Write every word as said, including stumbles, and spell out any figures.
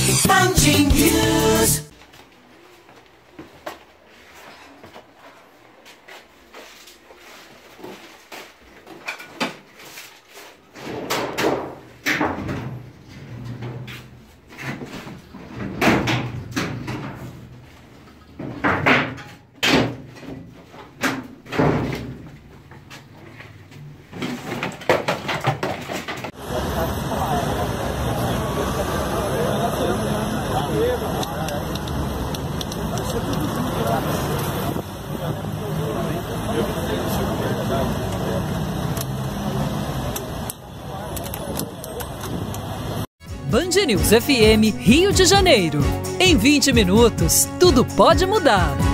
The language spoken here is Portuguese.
Band News. Band News F M, Rio de Janeiro. Em vinte minutos, tudo pode mudar.